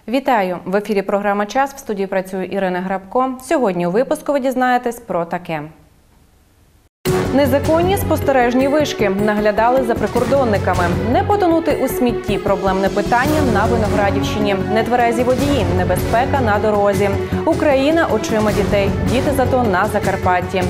Вітаю! В ефірі програма «Час». В студії працює Ірина Грабко. Сьогодні у випуску ви дізнаєтесь про таке. Незаконні спостережні вишки. Наглядали за прикордонниками. Не потонути у смітті. Проблемне питання на Виноградівщині. Нетверезі водії. Небезпека на дорозі. Україна очима дітей. Діти зато на Закарпатті.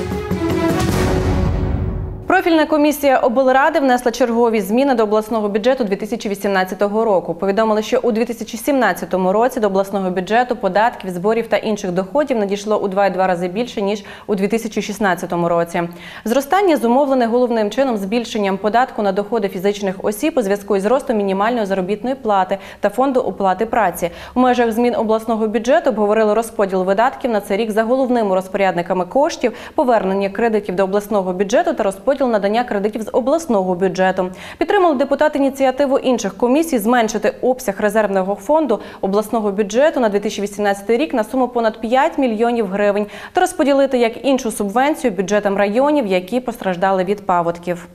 Профільна комісія облради внесла чергові зміни до обласного бюджету 2018 року. Повідомили, що у 2017 році до обласного бюджету податків, зборів та інших доходів надійшло у 2,2 рази більше, ніж у 2016 році. Зростання зумовлене головним чином збільшенням податку на доходи фізичних осіб у зв'язку із ростом мінімальної заробітної плати та фонду оплати праці. У межах змін обласного бюджету обговорили розподіл видатків на цей рік за головними розпорядниками коштів, повернення кредитів до обласного бюджету та розподіл надання кредитів з обласного бюджету. Підтримали депутати ініціативу інших комісій зменшити обсяг резервного фонду обласного бюджету на 2018 рік на суму понад 5 мільйонів гривень та розподілити як іншу субвенцію бюджетам районів, які постраждали від паводків.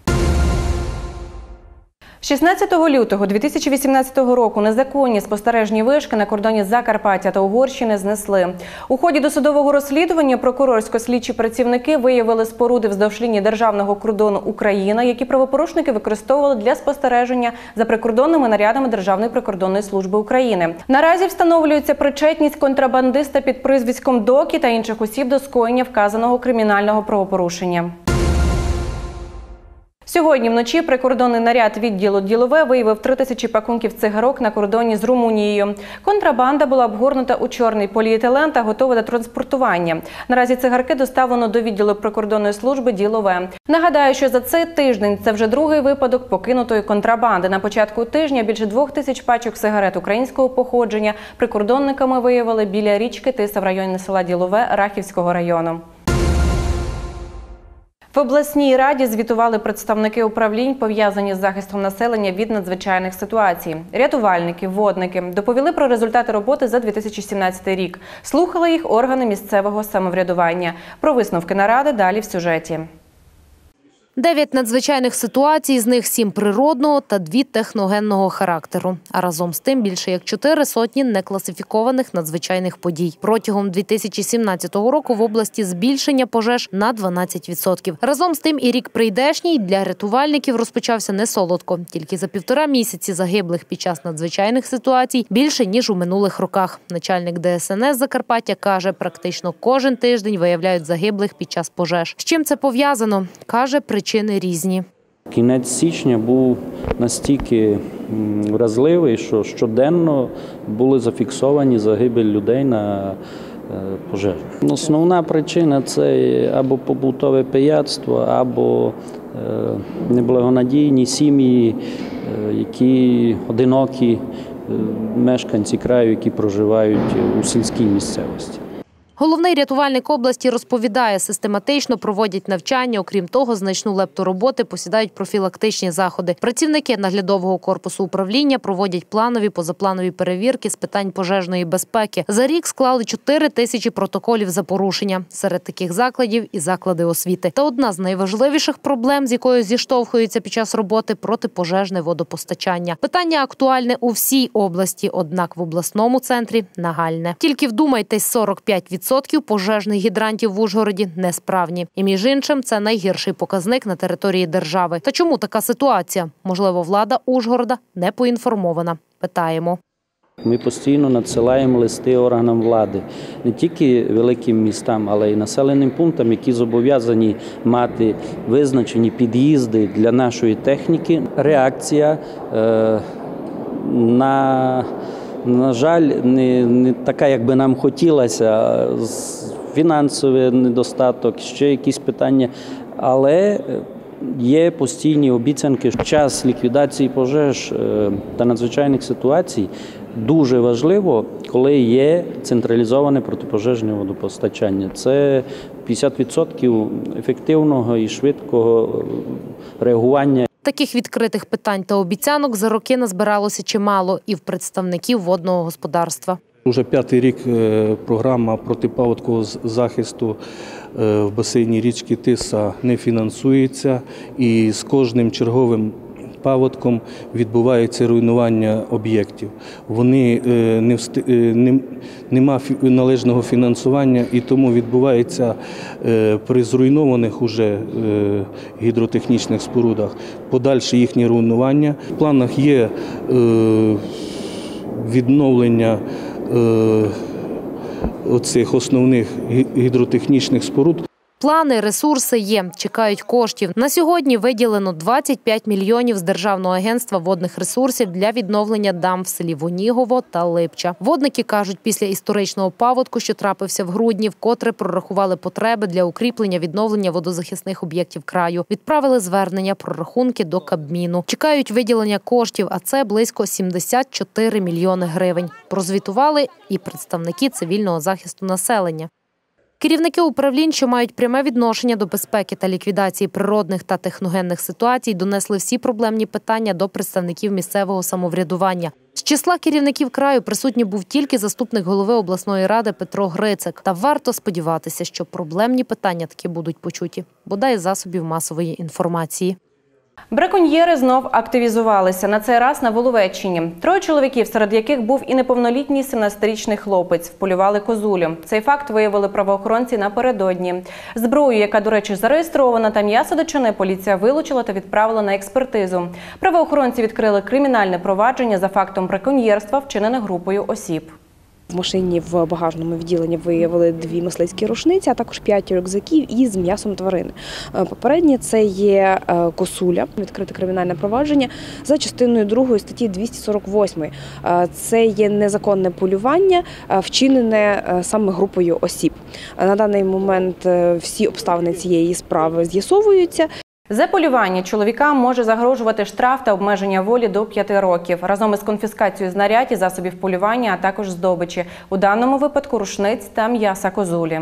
16 лютого 2018 року незаконні спостережні вишки на кордоні Закарпаття та Угорщини знесли. У ході досудового розслідування прокурорсько-слідчі працівники виявили споруди вздовж лінії державного кордону Україна, які правопорушники використовували для спостереження за прикордонними нарядами Державної прикордонної служби України. Наразі встановлюється причетність контрабандиста під прізвиськом Докі та інших осіб до скоєння вказаного кримінального правопорушення. Сьогодні вночі прикордонний наряд відділу «Ділове» виявив 3000 пакунків цигарок на кордоні з Румунією. Контрабанда була обгорнута у чорний поліетилен та готова до транспортування. Наразі цигарки доставлено до відділу прикордонної служби «Ділове». Нагадаю, що за цей тиждень це вже другий випадок покинутої контрабанди. На початку тижня більше 2000 пачок сигарет українського походження прикордонниками виявили біля річки Тиса в районі села Ділове Рахівського району. В обласній раді звітували представники управлінь, пов'язані з захистом населення від надзвичайних ситуацій. Рятувальники, водники доповіли про результати роботи за 2017 рік. Слухали їх органи місцевого самоврядування. Про висновки наради далі в сюжеті. 9 надзвичайних ситуацій, з них 7 природного та 2 техногенного характеру. А разом з тим більше як 4 сотні некласифікованих надзвичайних подій. Протягом 2017 року в області збільшення пожеж на 12%. Разом з тим і рік прийдешній для рятувальників розпочався не солодко. Тільки за 1,5 місяці загиблих під час надзвичайних ситуацій більше, ніж у минулих роках. Начальник ДСНС Закарпаття каже, практично кожен тиждень виявляють загиблих під час пожеж. З чим це пов'язано? Каже, причини різні. Кінець січня був настільки вразливий, що щоденно були зафіксовані загибель людей на пожежах. Основна причина – це або побутове пияцтво, або неблагонадійні сім'ї, які одинокі мешканці краю, які проживають у сільській місцевості. Головний рятувальник області розповідає, систематично проводять навчання, окрім того, значну лепту роботи посідають профілактичні заходи. Працівники наглядового корпусу управління проводять планові, позапланові перевірки з питань пожежної безпеки. За рік склали 4000 протоколів за порушення. Серед таких закладів і заклади освіти. Та одна з найважливіших проблем, з якою зіштовхуються під час роботи – протипожежне водопостачання. Питання актуальне у всій області, однак в обласному центрі – нагальне. Тільки вдумайтесь, 45% пожежних гідрантів в Ужгороді несправні. І між іншим, це найгірший показник на території держави. Та чому така ситуація? Можливо, влада Ужгорода не поінформована? Питаємо. Ми постійно надсилаємо листи органам влади. Не тільки великим містам, але й населеним пунктам, які зобов'язані мати визначені під'їзди для нашої техніки. Реакція на жаль, не така, як би нам хотілося, фінансовий недостаток, ще якісь питання, але є постійні обіцянки, що час ліквідації пожеж та надзвичайних ситуацій дуже важливо, коли є централізоване протипожежне водопостачання. Це 50% ефективного і швидкого реагування. Таких відкритих питань та обіцянок за роки назбиралося чимало і в представників водного господарства. Уже 5-й рік програма протипаводкового захисту в басейні річки Тиса не фінансується, і з кожним черговим паводком відбувається руйнування об'єктів. Нема належного фінансування, і тому відбувається при зруйнованих уже гідротехнічних спорудах подальше їхнє руйнування. В планах є відновлення оцих основних гідротехнічних споруд. Плани, ресурси є, чекають коштів. На сьогодні виділено 25 мільйонів з Державного агентства водних ресурсів для відновлення дам в селі Вонігово та Липча. Водники кажуть, після історичного паводку, що трапився в грудні, вкотре прорахували потреби для укріплення відновлення водозахисних об'єктів краю. Відправили звернення про рахунки до Кабміну. Чекають виділення коштів, а це близько 74 мільйони гривень. Прозвітували і представники цивільного захисту населення. Керівники управлінь, що мають пряме відношення до безпеки та ліквідації природних та техногенних ситуацій, донесли всі проблемні питання до представників місцевого самоврядування. З числа керівників краю присутній був тільки заступник голови обласної ради Петро Грицик. Та варто сподіватися, що проблемні питання таки будуть почуті, бодай з засобів масової інформації. Браконьєри знов активізувалися, на цей раз на Воловеччині. 3 чоловіків, серед яких був і неповнолітній 17-річний хлопець, вполювали козулю. Цей факт виявили правоохоронці напередодні. Зброю, яка, до речі, зареєстрована та м'ясо дичини, поліція вилучила та відправила на експертизу. Правоохоронці відкрили кримінальне провадження за фактом браконьєрства, вчинене групою осіб. В машині в багажному відділенні виявили 2 мисливські рушниці, а також 5 рюкзаків із м'ясом тварини. Попереднє це є косуля, відкрите кримінальне провадження за частиною 2 статті 248. Це є незаконне полювання, вчинене саме групою осіб. На даний момент всі обставини цієї справи з'ясовуються. За полювання чоловікам може загрожувати штраф та обмеження волі до 5 років. Разом із конфіскацією знарядь і засобів полювання, а також здобичі. У даному випадку рушниць та м'яса козулі.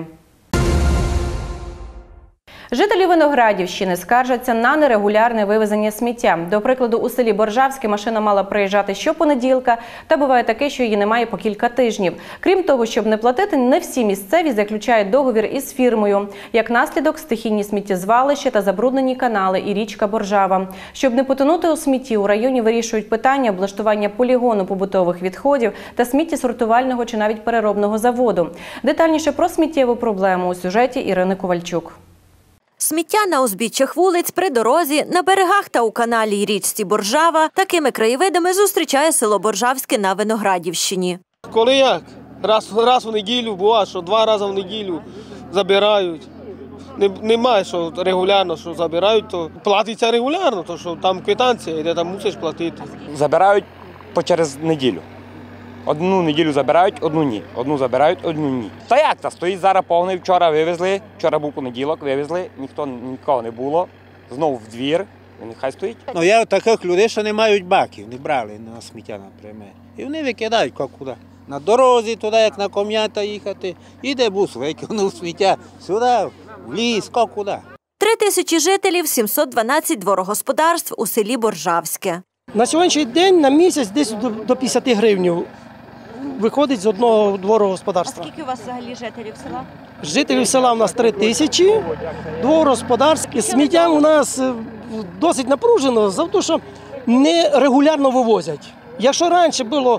Жителі Виноградівщини скаржаться на нерегулярне вивезення сміття. До прикладу, у селі Боржавське машина мала приїжджати щопонеділка, та буває таке, що її немає по кілька тижнів. Крім того, щоб не платити, не всі місцеві заключають договір із фірмою. Як наслідок – стихійні сміттєзвалища та забруднені канали і річка Боржава. Щоб не потонути у смітті, у районі вирішують питання облаштування полігону побутових відходів та сміттєсортувального чи навіть переробного заводу. Детальніше про сміттєву проблему у сюжеті Ірини Ковальчук. Сміття на узбіччях вулиць, при дорозі, на берегах та у каналі й річці Боржава – такими краєвидами зустрічає село Боржавське на Виноградівщині. Коли як? Раз в неділю, буває, що 2 рази в неділю забирають. Немає, що регулярно, що забирають, то платиться регулярно, то що там квитанція йде, там мусиш платити. Забирають через неділю. Одну неділю забирають, одну ні. Одну забирають, одну ні. Та як? Та стоїть зараз повний, вчора вивезли, вчора був понеділок, вивезли, нікого не було. Знову в двір, і нехай стоїть. Ну, я таких людей, що не мають баків, не брали на сміття, наприклад. І вони викидають куди. На дорозі, туди, як на Ком'ята їхати, іде бус, викинув сміття, сюди, в ліс, куди. 3000 жителів, 712 дворогосподарств у селі Боржавське. На сьогоднішній день на місяць десь до 50 гривень виходить з одного дворогосподарства. А скільки у вас взагалі жителів села? Жителів села у нас 3000, дворогосподарств. І сміттям у нас досить напружено, за те, що не регулярно вивозять. Якщо раніше було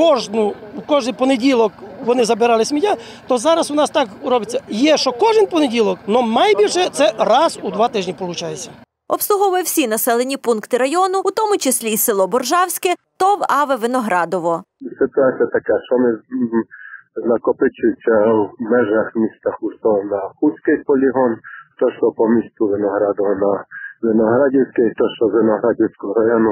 кожен понеділок вони забирали сміття, то зараз у нас так робиться. Є, що кожен понеділок, але найбільше це раз у 2 тижні виходить. Обслуговує всі населені пункти району, у тому числі і село Боржавське, ТОВ АВЕ Виноградово. Ситуація така, що ми накопичуються в межах міста Хустова на Хустський полігон, то, що по місту Виноградово на Виноградівський, то, що з Виноградівського району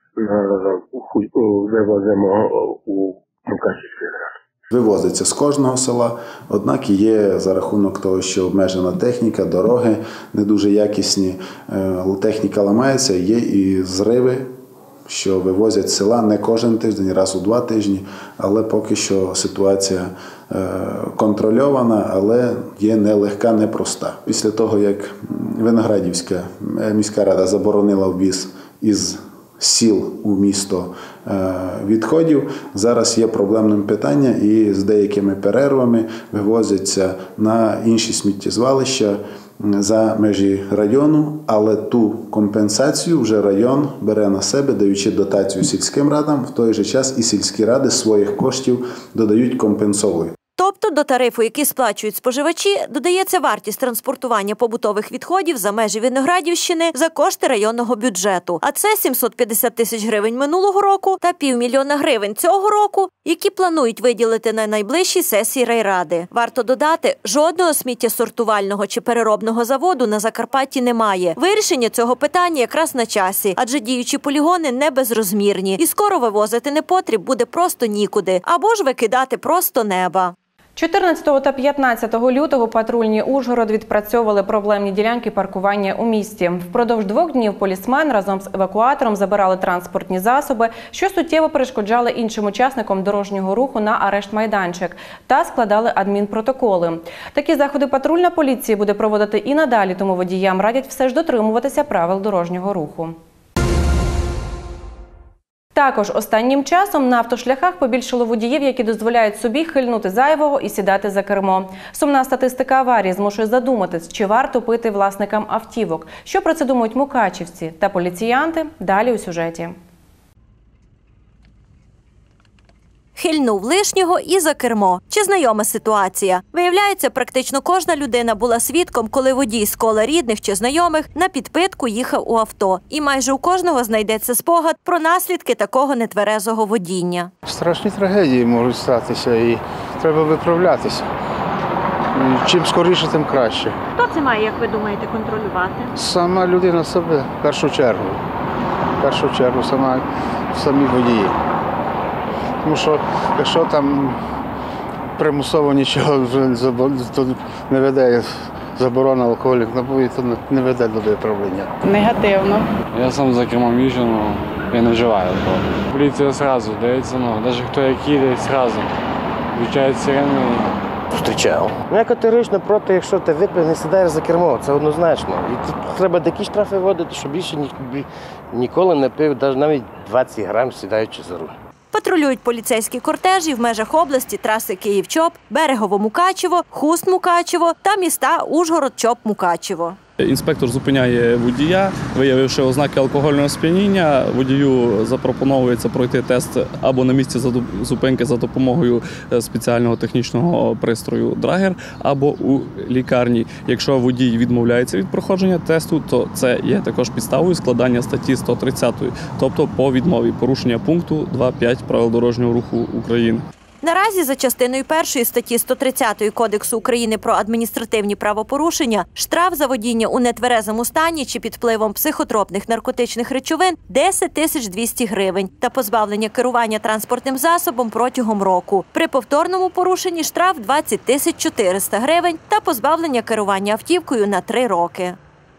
вивозимо у Мукачівський район. Вивозиться з кожного села, однак є за рахунок того, що обмежена техніка, дороги не дуже якісні, техніка ламається, є і зриви, що вивозять з села не кожен тиждень, раз у 2 тижні, але поки що ситуація контрольована, але є нелегка, непроста. Після того, як Виноградівська міська рада заборонила ввіз із сіл у місто відходів, зараз є проблемним питання і з деякими перервами вивозяться на інші сміттєзвалища за межі району, але ту компенсацію вже район бере на себе, даючи дотацію сільським радам, в той же час і сільські ради своїх коштів додають, компенсовують. Тобто до тарифу, який сплачують споживачі, додається вартість транспортування побутових відходів за межі Виноградівщини за кошти районного бюджету. А це 750 тисяч гривень минулого року та 500 000 гривень цього року, які планують виділити на найближчій сесії райради. Варто додати, жодного сміттєсортувального чи переробного заводу на Закарпатті немає. Вирішення цього питання якраз на часі, адже діючі полігони не безрозмірні. І скоро вивозити непотріб буде просто нікуди, або ж викидати просто неба. 14 та 15 лютого патрульні Ужгород відпрацьовували проблемні ділянки паркування у місті. Впродовж 2 днів полісмен разом з евакуатором забирали транспортні засоби, що суттєво перешкоджали іншим учасникам дорожнього руху на арешт-майданчик та складали адмінпротоколи. Такі заходи патрульна поліція буде проводити і надалі, тому водіям радять все ж дотримуватися правил дорожнього руху. Також останнім часом на автошляхах побільшало водіїв, які дозволяють собі хильнути зайвого і сідати за кермо. Сумна статистика аварій змушує задуматись, чи варто пити власникам автівок. Що про це думають мукачівці та поліціянти? Далі у сюжеті. Хильнув лишнього і за кермо. Чи знайома ситуація? Виявляється, практично кожна людина була свідком, коли водій з кола рідних чи знайомих на підпитку їхав у авто. І майже у кожного знайдеться спогад про наслідки такого нетверезого водіння. Страшні трагедії можуть статися і треба виправлятися. Чим скоріше, тим краще. Хто це має, як ви думаєте, контролювати? Сама людина себе, в першу чергу. В першу чергу самі водії. Тому що якщо там примусово нічого не веде, заборона алкоголік напоїв, то не веде до виправлення. Негативно. Я сам за кермом їжджу, але я не вживаю алкоголь. Поліція одразу дається, навіть хто як їде, одразу включають сирени. Зустрічав. Я категорично проти, якщо ти випив, не сідаєш за кермо, це однозначно. І тут треба такі штрафи вводити, щоб більше ніколи не пив, навіть 20 грам сідаючи за руль. Патрулюють поліцейські кортежі в межах області траси Київ-Чоп, Берегово-Мукачево, Хуст-Мукачево та міста Ужгород-Чоп-Мукачево. Інспектор зупиняє водія, виявивши ознаки алкогольного сп'яніння, водію запропонується пройти тест або на місці зупинки за допомогою спеціального технічного пристрою драгер, або у лікарні. Якщо водій відмовляється від проходження тесту, то це є також підставою складання статті 130, тобто по відмові порушення пункту 2.5 правил дорожнього руху України. Наразі за частиною 1 статті 130 Кодексу України про адміністративні правопорушення штраф за водіння у нетверезому стані чи під впливом психотропних наркотичних речовин – 10 200 гривень та позбавлення керування транспортним засобом протягом року. При повторному порушенні штраф – 20 400 гривень та позбавлення керування автівкою на 3 роки.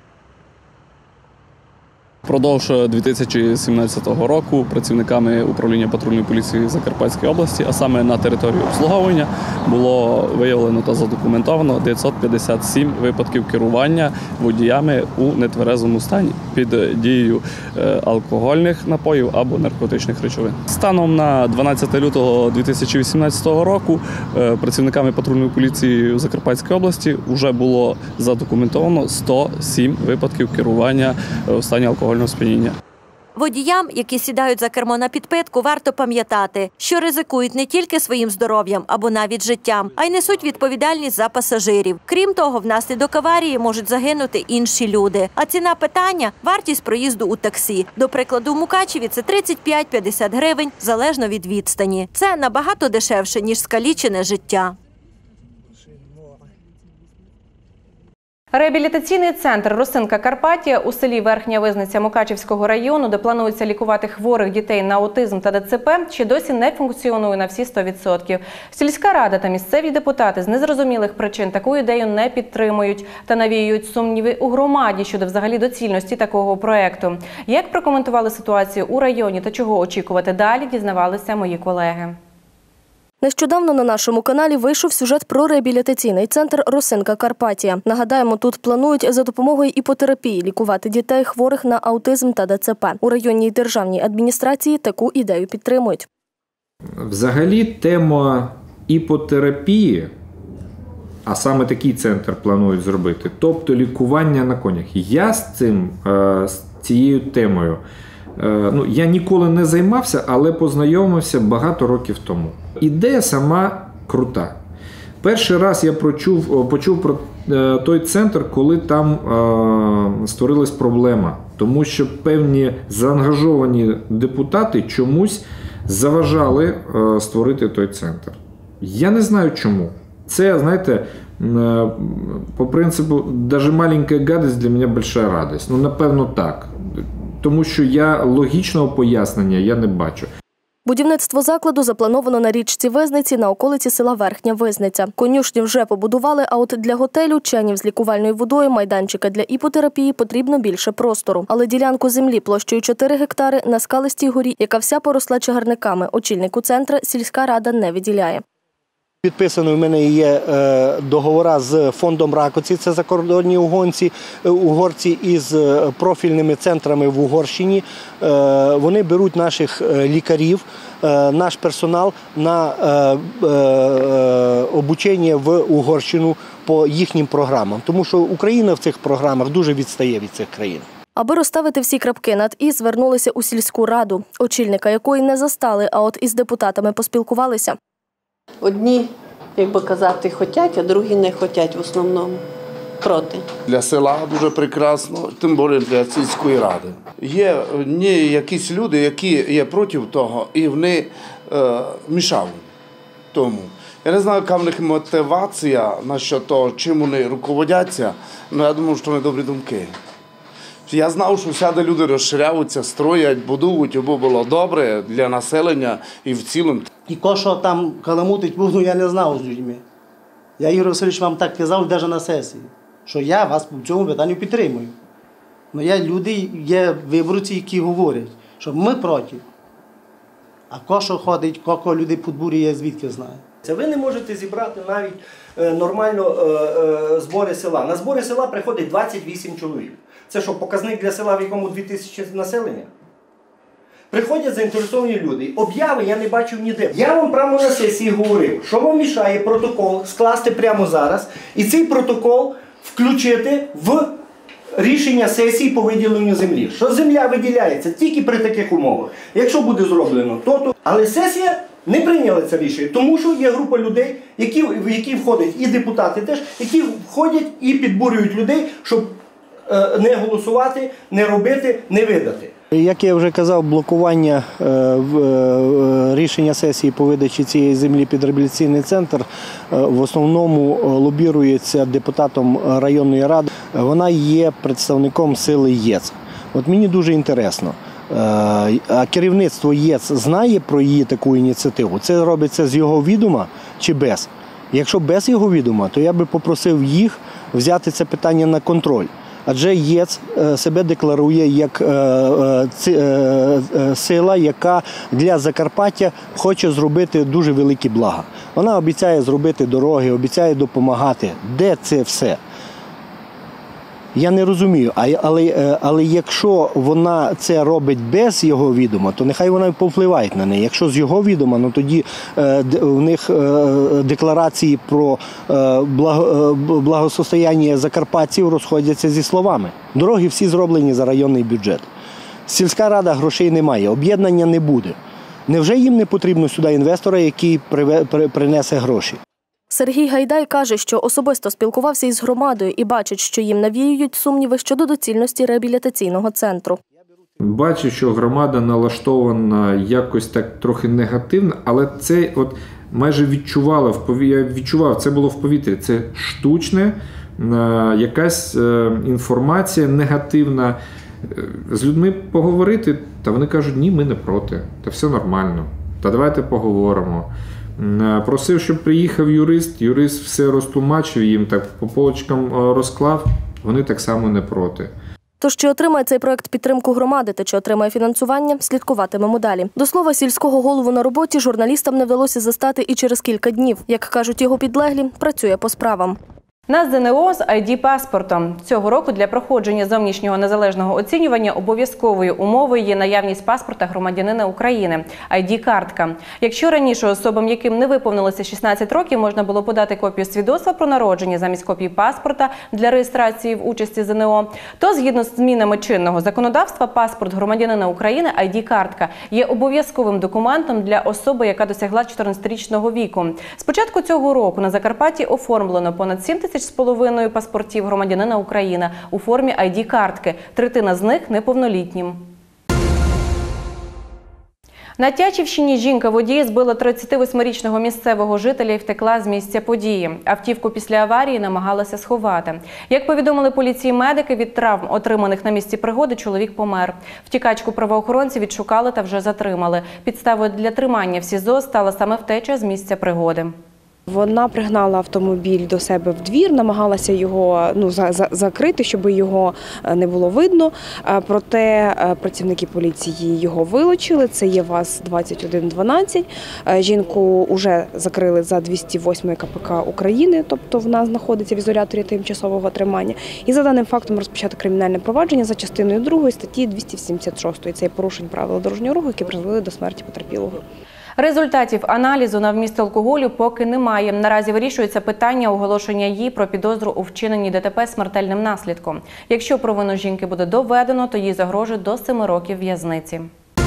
Впродовж 2017 року працівниками управління патрульної поліції Закарпатської області, а саме на території обслуговування, було виявлено та задокументовано 957 випадків керування водіями у нетверезому стані під дією алкогольних напоїв або наркотичних речовин. Станом на 12 лютого 2018 року працівниками патрульної поліції Закарпатської області вже було задокументовано 107 випадків керування у стані алкогольного сп'яніння. Водіям, які сідають за кермо на підпитку, варто пам'ятати, що ризикують не тільки своїм здоров'ям або навіть життям, а й несуть відповідальність за пасажирів. Крім того, внаслідок аварії можуть загинути інші люди. А ціна питання – вартість проїзду у таксі. До прикладу, в Мукачеві це 35-50 гривень, залежно від відстані. Це набагато дешевше, ніж скалічене життя. Реабілітаційний центр «Росинка Карпатія» у селі Верхня Визниця Мукачівського району, де планується лікувати хворих дітей на аутизм та ДЦП, ще досі не функціонує на всі 100%. Сільська рада та місцеві депутати з незрозумілих причин таку ідею не підтримують та навіюють сумніви у громаді щодо взагалі доцільності такого проєкту. Як прокоментували ситуацію у районі та чого очікувати далі, дізнавалися мої колеги. Нещодавно на нашому каналі вийшов сюжет про реабілітаційний центр «Росинка Карпатія». Нагадаємо, тут планують за допомогою іпотерапії лікувати дітей, хворих на аутизм та ДЦП. У районній державній адміністрації таку ідею підтримують. Взагалі, тема іпотерапії а саме такий центр планують зробити, тобто лікування на конях. Я з цією темою, я ніколи не займався, але познайомився багато років тому. Ідея сама крута. Перший раз я почув про той центр, коли там створилась проблема, тому що певні заангажовані депутати чомусь заважали створити той центр. Я не знаю чому. Це, знаєте, по принципу, навіть маленька гадость для мене велика радість. Напевно, так. Тому що логічного пояснення я не бачу. Будівництво закладу заплановано на річці Визниці на околиці села Верхня Визниця. Конюшні вже побудували, а от для готелю, чанів з лікувальною водою, майданчика для іпотерапії потрібно більше простору. Але ділянку землі площею 4 гектари на скалистій горі, яка вся поросла чагарниками, очільнику центру сільська рада не виділяє. Підписано в мене є договори з фондом Ракоці, це закордонні угорці із профільними центрами в Угорщині. Вони беруть наших лікарів, наш персонал на обучення в Угорщину по їхнім програмам. Тому що Україна в цих програмах дуже відстає від цих країн. Аби розставити всі крапки над «і», звернулися у сільську раду, очільника якої не застали, а от із депутатами поспілкувалися. Одні, як би казати, хочуть, а другі не хочуть в основному. Проти. Для села дуже прекрасно, тим більше для сільської ради. Є якісь люди, які є проти того, і вони мішають тому. Я не знаю, яка в них мотивація насчет того, чим вони руководяться, але я думаю, що вони добрі думки. Я знав, що всюди люди розширяються, строять, будують, аби було добре для населення і в цілому. І що там каламутить буду, я не знав з людьми. Я, Ігор Васильович, вам так казав навіть на сесії, що я вас в цьому питанні підтримую. Але є виборці, які говорять, що ми проти. А що ходить, кого людей підбурює, звідки знає. Ви не можете зібрати навіть нормально збори села. На збори села приходить 28 чоловік. Це що, показник для села, в якому 2000 населення? Приходять заінтересовані люди. Обяви я не бачив ніде. Я вам прямо на сесії говорив, що вам мішає протокол скласти прямо зараз і цей протокол включити в рішення сесії по виділенню землі. Що земля виділяється тільки при таких умовах. Якщо буде зроблено то. Але сесія не прийняла це рішення, тому що є група людей, в які входять і депутати теж, які входять і підбурюють людей, щоб не голосувати, не робити, не видати. Як я вже казав, блокування рішення сесії по видачі цієї землі під реабілітаційний центр в основному лобірується депутатом районної ради. Вона є представником сили ЄЦ. От мені дуже інтересно, а керівництво ЄЦ знає про її таку ініціативу? Це робиться з його відома чи без? Якщо без його відома, то я би попросив їх взяти це питання на контроль. Адже ЄЦ себе декларує як сила, яка для Закарпаття хоче зробити дуже великі блага. Вона обіцяє зробити дороги, обіцяє допомагати. Де це все? Я не розумію, але якщо вона це робить без його відома, то нехай вона повпливає на неї. Якщо з його відома, ну тоді в них декларації про благосостояння закарпатців розходяться зі словами. Дороги всі зроблені за районний бюджет. Сільська рада грошей немає, об'єднання не буде. Невже їм не потрібно сюди інвестора, який принесе гроші? Сергій Гайдай каже, що особисто спілкувався із громадою і бачить, що їм навіюють сумніви щодо доцільності реабілітаційного центру. Бачу, що громада налаштована якось так трохи негативно, але це от майже я відчував, це було в повітрі, це штучне, якась інформація негативна. З людьми поговорити, та вони кажуть, ні, ми не проти, та все нормально, та давайте поговоримо. Просив, щоб приїхав юрист все розтлумачив, їм так по полочкам розклав, вони так само не проти. Тож, чи отримає цей проект підтримку громади та чи отримає фінансування, слідкуватимемо далі. До слова, сільського голову на роботі журналістам не вдалося застати і через кілька днів. Як кажуть його підлеглі, працює по справам. На ЗНО з ID-паспортом. Цього року для проходження зовнішнього незалежного оцінювання обов'язковою умовою є наявність паспорта громадянина України – ID-картка. Якщо раніше особам, яким не виповнилося 16 років, можна було подати копію свідоцтва про народження замість копії паспорта для реєстрації в участі ЗНО, то згідно з змінами чинного законодавства паспорт громадянина України – ID-картка є обов'язковим документом для особи, яка досягла 14-річного віку. З початку цього року на Закарпатті оформлено понад 7,5 тисяч паспортів громадянина України у формі ID-картки. Третина з них неповнолітнім. На Тячівщині жінка-водій збила 38-річного місцевого жителя і втекла з місця події. Автівку після аварії намагалася сховати. Як повідомили поліції медики, від травм, отриманих на місці пригоди, чоловік помер. Втікачку правоохоронці відшукали та вже затримали. Підставою для тримання в СІЗО стала саме втеча з місця пригоди. Вона пригнала автомобіль до себе в двір, намагалася його закрити, щоб його не було видно. Проте працівники поліції його вилучили. Це є ВАЗ-2112. Жінку вже закрили за 208 КПК України, тобто вона знаходиться в ізоляторі тимчасового тримання. І за даним фактом розпочато кримінальне провадження за частиною 2 статті 276. Це є порушень правил дорожнього руху, які призвели до смерті потерпілого. Результатів аналізу на вміст алкоголю поки немає. Наразі вирішується питання оголошення їй про підозру у вчиненні ДТП смертельним наслідком. Якщо провину жінки буде доведено, то їй загрожує до 7 років в'язниці.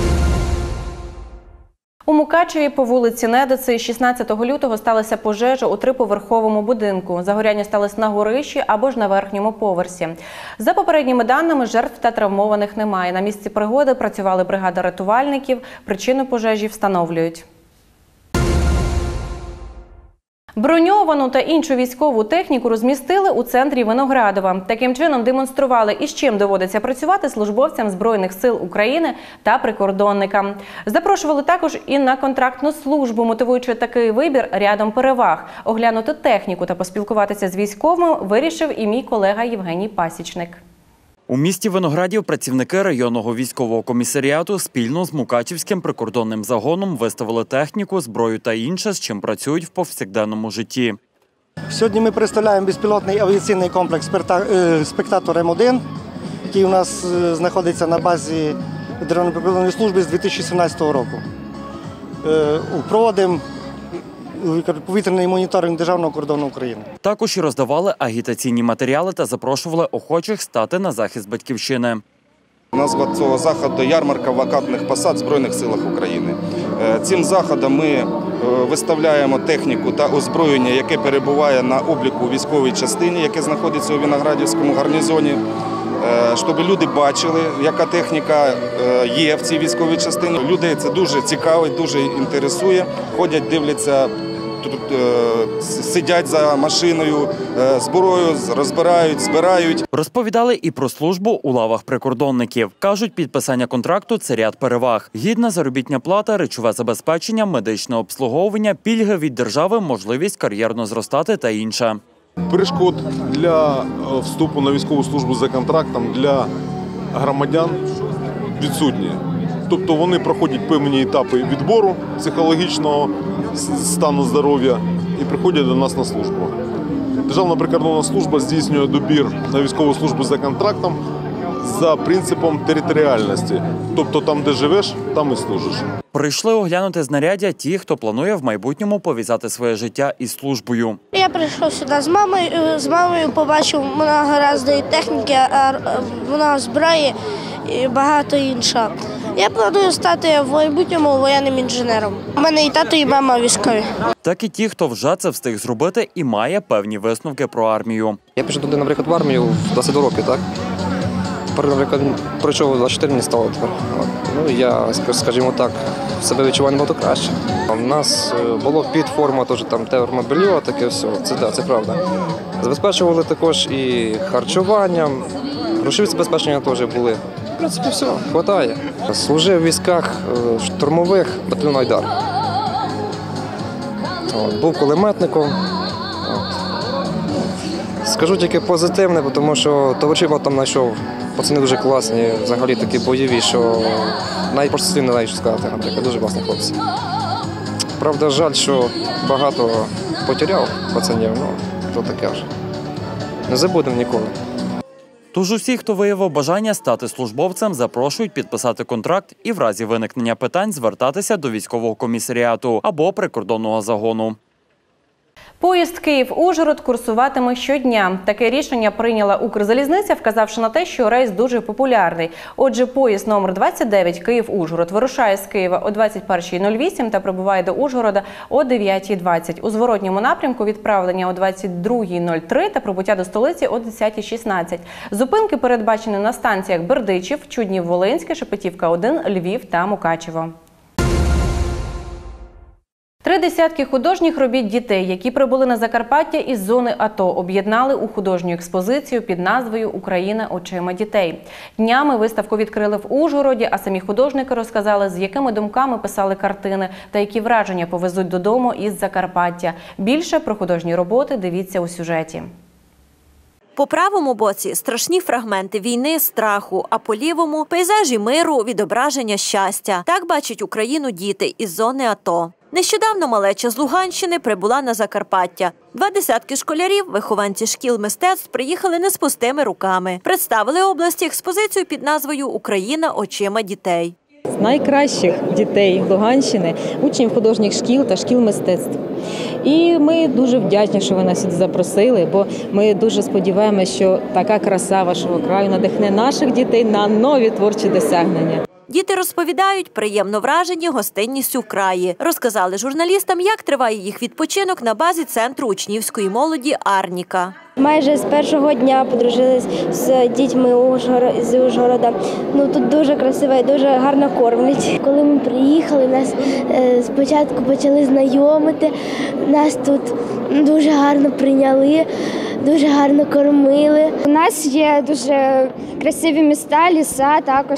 У Мукачеві по вулиці Недиці 16 лютого сталася пожежа у 3-поверховому будинку. Загоряння сталося на горищі або ж на верхньому поверсі. За попередніми даними, жертв та травмованих немає. На місці пригоди працювали бригади рятувальників. Причину пожежі встановлюють. Броньовану та іншу військову техніку розмістили у центрі Виноградова. Таким чином демонстрували, із чим доводиться працювати службовцям Збройних сил України та прикордонникам. Запрошували також і на контрактну службу, мотивуючи такий вибір рядом переваг. Оглянути техніку та поспілкуватися з військовими вирішив і мій колега Євгеній Пасічник. У місті Виноградів працівники районного військового комісаріату спільно з Мукачівським прикордонним загоном виставили техніку, зброю та інше, з чим працюють в повсякденному житті. Сьогодні ми представляємо безпілотний авіаційний комплекс «Спектатор М1», який у нас знаходиться на базі Державної прикордонної служби з 2017 року. Проводимо повітряний моніторинг Державного кордону України. Також і роздавали агітаційні матеріали та запрошували охочих стати на захист батьківщини. Назва цього заходу – «Ярмарка вакантних посад в Збройних силах України». Цим заходом ми виставляємо техніку та озброєння, яке перебуває на обліку у військовій частині, яке знаходиться у Виноградівському гарнізоні, щоб люди бачили, яка техніка є в цій військовій частині. Людей це дуже цікавить, дуже інтересує, ходять, дивляться, сидять за машиною, зброю розбирають, збирають. Розповідали і про службу у лавах прикордонників. Кажуть, підписання контракту – це ряд переваг. Гідна заробітна плата, речове забезпечення, медичне обслуговування, пільги від держави, можливість кар'єрно зростати та інше. Перешкод для вступу на військову службу за контрактом для громадян відсутні. Тобто вони проходять певні етапи відбору психологічного стану здоров'я і приходять до нас на службу. Державна прикордонна служба здійснює добір на військову службу за контрактом за принципом територіальності. Тобто там, де живеш, там і служиш. Прийшли оглянути знаряддя ті, хто планує в майбутньому пов'язати своє життя із службою. Я прийшов сюди з мамою, побачив, вона гаразд техніки, вона зброї і багато іншого. Я планую стати в майбутньому воєнним інженером. У мене і тато, і мама військові. Так і ті, хто вже це встиг зробити і має певні висновки про армію. Я пішов туди, наприклад, в армію в 22 роки, так? Наприклад, пройшов 24, не стало тепер. Я, скажімо так, себе відчуваю набагато краще. У нас було підформа, теж там термобелье, таке все, це правда. Забезпечували також і харчуванням, грошові забезпечення теж були. В принципі, все, вистачає. Служив в військах штурмових батальйону «Айдар». Був кулеметником. Скажу тільки позитивне, тому що товаришів там знайшов. Пацани дуже класні, взагалі такі бойові, що навіть просто слів не знаю, що сказати, наприклад, дуже класні хлопці. Правда, жаль, що багато потеряв пацанів, то таке вже. Не забудемо ніколи. Тож усі, хто виявив бажання стати службовцем, запрошують підписати контракт і в разі виникнення питань звертатися до військового комісаріату або прикордонного загону. Поїзд Київ-Ужгород курсуватиме щодня. Таке рішення прийняла Укрзалізниця, вказавши на те, що рейс дуже популярний. Отже, поїзд номер 29 Київ-Ужгород вирушає з Києва о 21:08 та прибуває до Ужгорода о 9:20. У зворотньому напрямку відправлення о 22:03 та прибуття до столиці о 10:16. Зупинки передбачені на станціях Бердичів, Чуднів-Волинське, Шепетівка-1, Львів та Мукачево. 3 десятки художніх робіт дітей, які прибули на Закарпаття із зони АТО, об'єднали у художню експозицію під назвою «Україна очима дітей». Днями виставку відкрили в Ужгороді, а самі художники розказали, з якими думками писали картини та які враження повезуть додому із Закарпаття. Більше про художні роботи дивіться у сюжеті. По правому боці – страшні фрагменти війни, страху, а по лівому – пейзажі миру, відображення щастя. Так бачать Україну діти із зони АТО. Нещодавно малеча з Луганщини прибула на Закарпаття. 2 десятки школярів, вихованці шкіл мистецтв, приїхали не з пустими руками. Представили області експозицію під назвою «Україна очима дітей». З найкращих дітей Луганщини, учнів художніх шкіл та шкіл мистецтв. І ми дуже вдячні, що ви нас сюди запросили, бо ми дуже сподіваємося, що така краса вашого краю надихне наших дітей на нові творчі досягнення. Діти розповідають, приємно вражені гостинністю в краї. Розказали журналістам, як триває їх відпочинок на базі Центру учнівської молоді «Арніка». Майже з першого дня подружились з дітьми з Ужгорода. Тут дуже красиво і дуже гарно кормлять. Коли ми приїхали, нас спочатку почали знайомити, нас тут дуже гарно прийняли, дуже гарно кормили. У нас є дуже красиві міста, ліса також.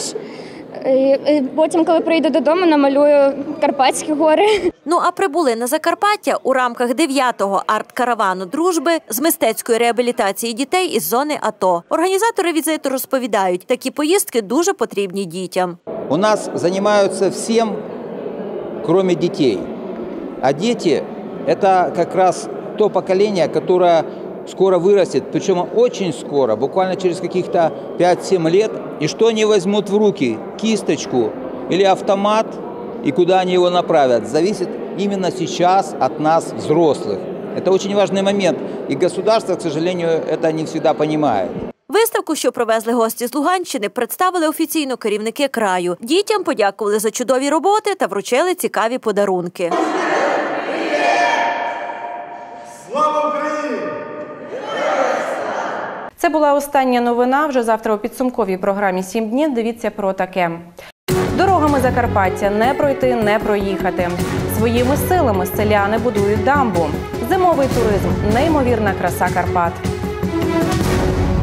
Потім, коли прийду додому, намалюю Карпатські гори. Ну а прибули на Закарпаття у рамках 9-го арт-каравану дружби з мистецької реабілітації дітей із зони АТО. Організатори візиту розповідають, такі поїздки дуже потрібні дітям. У нас займаються всім, крім дітей. А діти – це якраз то покоління, яке скоро вырастет, причем очень скоро, буквально через каких-то 5-7 лет, и что они возьмут в руки, кисточку или автомат, и куда они его направят, зависит именно сейчас от нас, взрослых. Это очень важный момент, и государство, к сожалению, это не всегда понимает. Виставку, що привезли гості з Луганщини, представили офіційно керівники краю. Дітям подякували за чудові роботи та вручили цікаві подарунки. Слава Україні! Це була остання новина. Вже завтра у підсумковій програмі «7 днів» дивіться про таке. Дорогами Закарпаття не пройти, не проїхати. Своїми силами селяни будують дамбу. Зимовий туризм – неймовірна краса Карпат.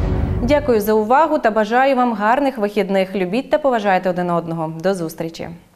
Дякую за увагу та бажаю вам гарних вихідних. Любіть та поважайте один одного. До зустрічі!